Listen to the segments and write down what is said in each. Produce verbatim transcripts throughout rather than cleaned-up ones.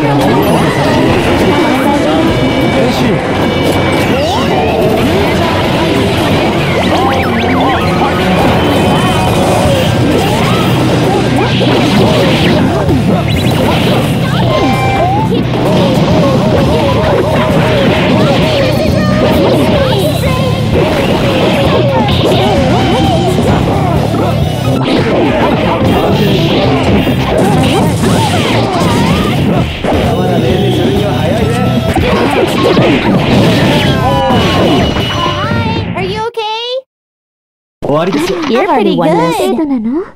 終わりです。 You're pretty good. 程度なの？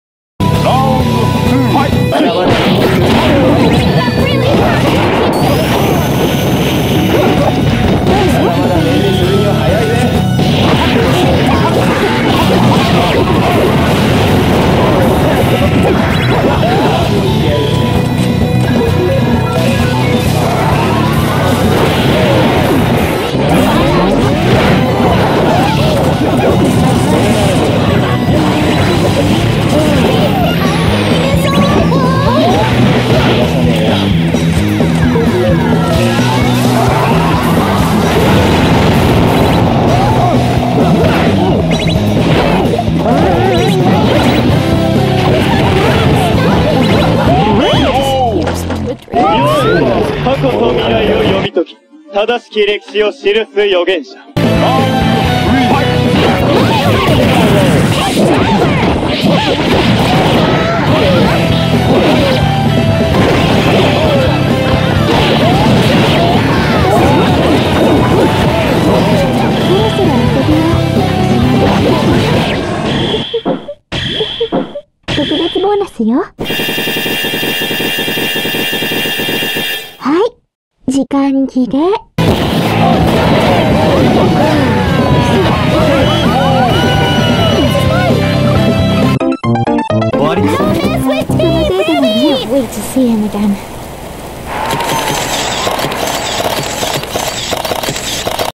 過去と未来を読み解き、正しき歴史を記す預言者。 特別ボーナスよ。はい、時間切れ。終わりです。その程度のね、wait to see him again.